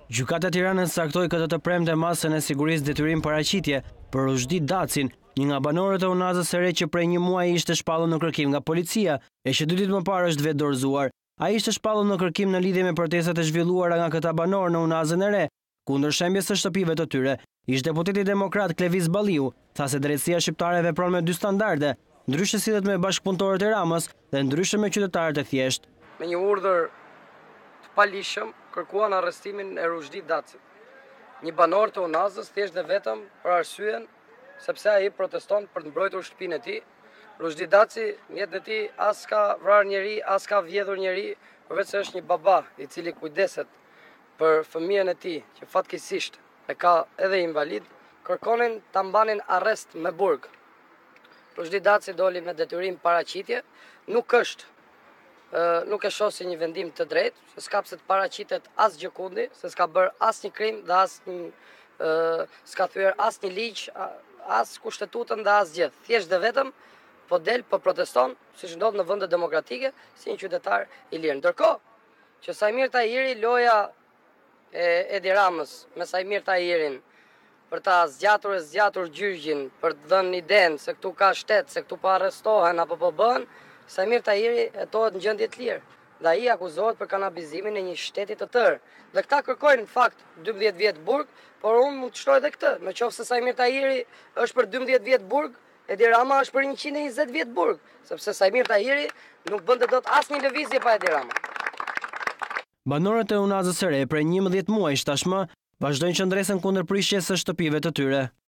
Gjykata e Tiranës saktoi këtë të premte masën e sigurisë detyrim paraqitje për Rushdi Dacin, një nga banorët e Unazës së Re që prej një muaji ishte shpallur në kërkim nga policia e që 2 ditë më parë është vetë dorëzuar. Ai ishte shpallur në kërkim në lidhje me protestat e zhvilluara nga këta banorë në Unazën e Re kundër shembjes së shtëpive të tyre. Ish-deputeti demokrat Klevis Balliu tha se drejtësia shqiptare vepron me 2 standarde, ndryshe sillet me bashkëpunëtorët e Ramës dhe ndryshe me qytetarët e thjeshtë. Me një urdhër të palishëm kërkuan arrestimin e Rushdi Dacit, një banor të Unazës thjesht dhe vetëm për arsyen sepse ai proteston për të mbrojtur shtëpinë e tij. Rushdi Daci në jetën e tij as ka vrarë njeri, as ka vjedhur njeri, përveç se është një baba i cili kujdeset për fëmijën e tij që fatkeqësisht e ka edhe invalid, kërkonin ta mbanin arrest me burg. Rushdi Daci doli me detyrim paraqitje, nuk e shoh si një vendim të drejtë, se s'ka pse të paraqitet as gjëkundi, se s'ka bërë as një krim dhe s'ka thyer as një ligj, as kushtetutën dhe as gjë. Thjesht dhe vetëm po del, po proteston, siç ndodh në vende demokratike, si një qytetar i lirë. Ndërkohë që Sajmir Tahiri, loja e Edi Ramës me Sajmir Tahirin për ta zgjatur gjyqin, për të dhënë idenë se këtu ka shtet, se këtu po arrestohen apo po bën, Sajmir Tahiri hetohet në gjendje të lirë. Dhe ai akuzohet për kanabizimin e një shteti të tërë. Dhe këta kërkojnë në fakt 12 vjet burg, por unë mund të shtoj edhe këtë. Nëse Sajmir Tahiri është për 12 vjet burg, Edi Rama është për 120 vjet burg, sepse Sajmir Tahiri nuk bënte dot asnjë lëvizje pa Edi Rama. Banorët e Unazës së Re prej 11 muajsh tashmë vazhdojnë qëndresën kundër prishjes së shtëpive të tyre.